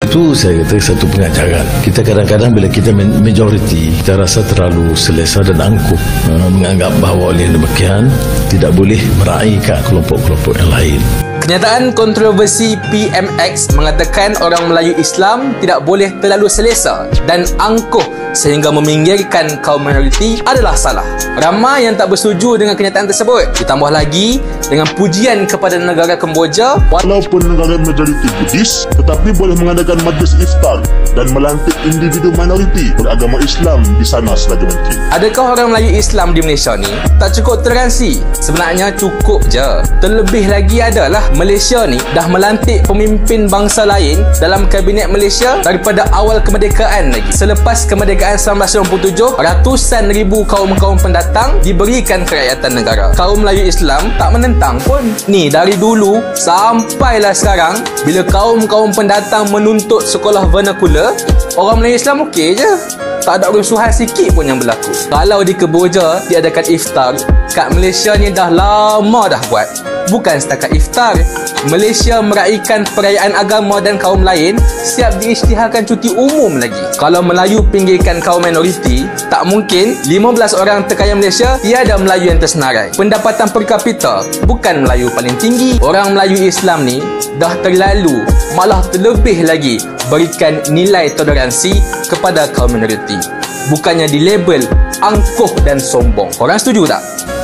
Itu saya kata satu pengajaran. Kita kadang-kadang bila kita majoriti, kita rasa terlalu selesa dan angkuh, menganggap bahawa oleh demikian tidak boleh meraihkan kelompok-kelompok yang lain. Kenyataan kontroversi PMX mengatakan orang Melayu Islam tidak boleh terlalu selesa dan angkuh sehingga meminggirkan kaum minoriti adalah salah. Ramai yang tak bersetuju dengan kenyataan tersebut. Ditambah lagi dengan pujian kepada negara Kemboja, walaupun negara majoriti Buddhis tetapi boleh mengadakan majlis iftar dan melantik individu minoriti beragama Islam di sana selagi mungkin. Adakah orang Melayu Islam di Malaysia ni tak cukup toleransi? Sebenarnya cukup je. Terlebih lagi adalah Malaysia ni dah melantik pemimpin bangsa lain dalam kabinet Malaysia daripada awal kemerdekaan lagi. Selepas kemerdekaan 1997, ratusan ribu kaum-kaum pendatang diberikan kerakyatan negara. Kaum Melayu Islam tak menentang pun. Ni dari dulu sampailah sekarang, bila kaum-kaum pendatang menuntut sekolah vernacular, orang Melayu Islam okey je. Tak ada rusuhan sikit pun yang berlaku. Kalau di Kemboja diadakan iftar, kat Malaysia ni dah lama dah buat. Bukan setakat iftar, Malaysia meraihkan perayaan agama dan kaum lain siap diisytiharkan cuti umum lagi. Kalau Melayu pinggirkan kaum minoriti, tak mungkin 15 orang terkaya Malaysia tiada Melayu yang tersenarai. Pendapatan per kapita bukan Melayu paling tinggi. Orang Melayu Islam ni dah terlalu, malah terlebih lagi berikan nilai toleransi kepada kaum minoriti. Bukannya dilabel angkuh dan sombong. Korang setuju tak?